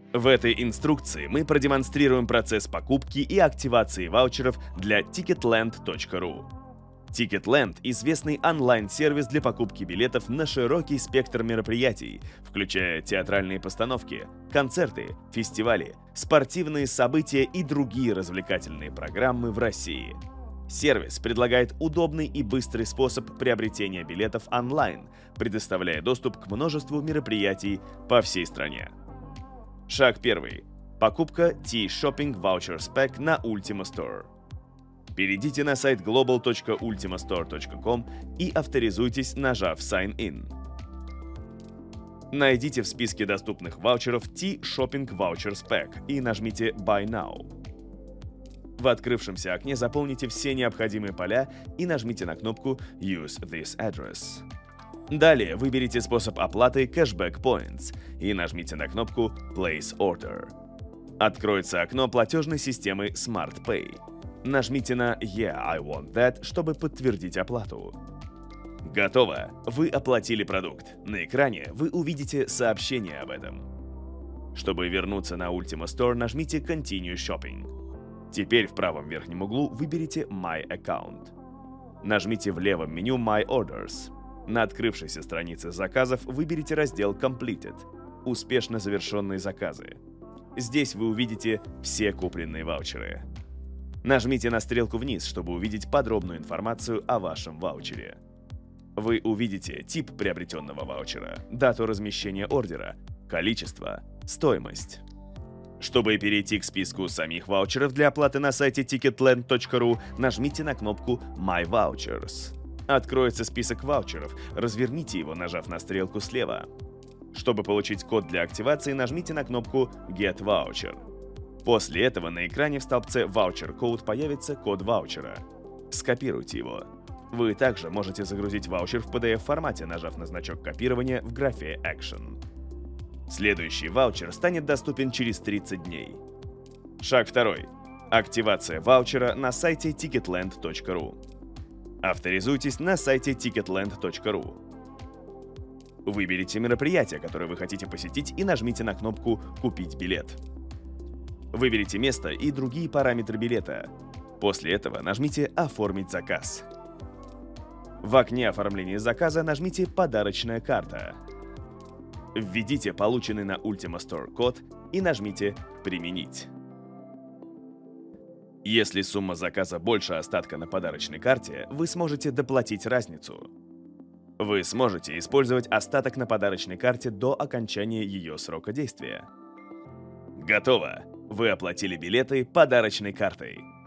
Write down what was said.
В этой инструкции мы продемонстрируем процесс покупки и активации ваучеров для ticketland.ru. Ticketland – известный онлайн-сервис для покупки билетов на широкий спектр мероприятий, включая театральные постановки, концерты, фестивали, спортивные события и другие развлекательные программы в России. Сервис предлагает удобный и быстрый способ приобретения билетов онлайн, предоставляя доступ к множеству мероприятий по всей стране. Шаг 1. Покупка T-Shopping Vouchers Pack на Ultima Store. Перейдите на сайт global.ultimastore.com и авторизуйтесь, нажав Sign In. Найдите в списке доступных ваучеров T-Shopping Vouchers Pack и нажмите Buy Now. В открывшемся окне заполните все необходимые поля и нажмите на кнопку Use this address. Далее выберите способ оплаты Cashback Points и нажмите на кнопку Place Order. Откроется окно платежной системы Smart Pay. Нажмите на Yeah, I want that, чтобы подтвердить оплату. Готово! Вы оплатили продукт. На экране вы увидите сообщение об этом. Чтобы вернуться на Ultima Store, нажмите Continue Shopping. Теперь в правом верхнем углу выберите My Account. Нажмите в левом меню My Orders. На открывшейся странице заказов выберите раздел Completed – успешно завершенные заказы. Здесь вы увидите все купленные ваучеры. Нажмите на стрелку вниз, чтобы увидеть подробную информацию о вашем ваучере. Вы увидите тип приобретенного ваучера, дату размещения ордера, количество, стоимость. Чтобы перейти к списку самих ваучеров для оплаты на сайте ticketland.ru, нажмите на кнопку My Vouchers. Откроется список ваучеров, разверните его, нажав на стрелку слева. Чтобы получить код для активации, нажмите на кнопку Get Voucher. После этого на экране в столбце Voucher Code появится код ваучера. Скопируйте его. Вы также можете загрузить ваучер в PDF-формате, нажав на значок копирования в графе Action. Следующий ваучер станет доступен через 30 дней. Шаг 2. Активация ваучера на сайте ticketland.ru. Авторизуйтесь на сайте ticketland.ru. Выберите мероприятие, которое вы хотите посетить, и нажмите на кнопку «Купить билет». Выберите место и другие параметры билета. После этого нажмите «Оформить заказ». В окне оформления заказа нажмите «Подарочная карта». Введите полученный на Ultima Store код и нажмите «Применить». Если сумма заказа больше остатка на подарочной карте, вы сможете доплатить разницу. Вы сможете использовать остаток на подарочной карте до окончания ее срока действия. Готово! Вы оплатили билеты подарочной картой.